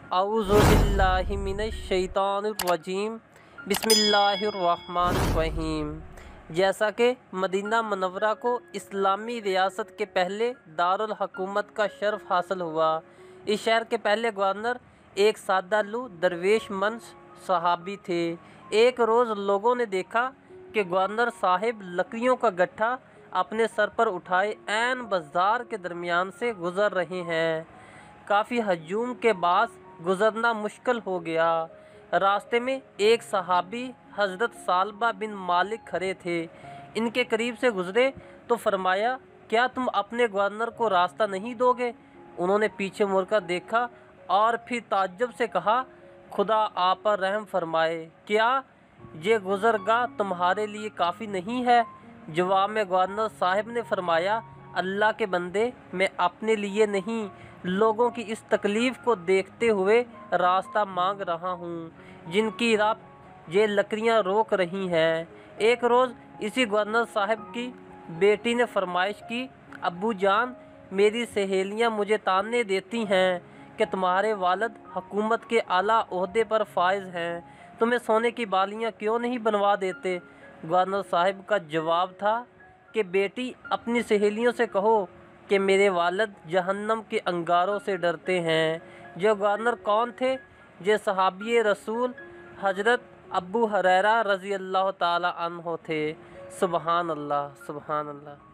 अऊज़ु बिल्लाहि मिनश्शैतानिर्रजीम बिस्मिल्लाहिर्रहमानिर्रहीम। जैसा कि मदीना मनव्वरा को इस्लामी रियासत के पहले दारुल हुकूमत का शर्फ हासिल हुआ, इस शहर के पहले गवर्नर एक सादालू दरवेश मंश सहाबी थे। एक रोज़ लोगों ने देखा कि गवर्नर साहिब लकड़ियों का गट्ठा अपने सर पर उठाए ऐन बाज़ार के दरमियान से गुज़र रहे हैं। काफ़ी हजूम के बाद गुज़रना मुश्किल हो गया। रास्ते में एक सहाबी हज़रत सालबा बिन मालिक खड़े थे। इनके करीब से गुज़रे तो फरमाया, क्या तुम अपने गवर्नर को रास्ता नहीं दोगे? उन्होंने पीछे मुड़कर देखा और फिर ताज्जुब से कहा, खुदा आप पर रहम फरमाए, क्या ये गुज़रगाह तुम्हारे लिए काफ़ी नहीं है? जवाब में गवर्नर साहिब ने फरमाया, अल्लाह के बंदे, मैं अपने लिए नहीं, लोगों की इस तकलीफ़ को देखते हुए रास्ता मांग रहा हूँ जिनकी राह ये लकड़ियाँ रोक रही हैं। एक रोज़ इसी गवर्नर साहब की बेटी ने फरमाइश की, अब्बू जान, मेरी सहेलियाँ मुझे ताने देती हैं कि तुम्हारे वालिद हुकूमत के आला ओहदे पर फाइज हैं, तुम्हें सोने की बालियाँ क्यों नहीं बनवा देते? गवर्नर साहब का जवाब था कि बेटी, अपनी सहेलियों से कहो कि मेरे वालिद जहन्नम के अंगारों से डरते हैं। जो गवर्नर कौन थे? ये सहाबी रसूल हजरत अबू हुरैरा रज़ी अल्लाह ताला अन्हो थे। सुबहान अल्लाह, सुबहान अल्लाह।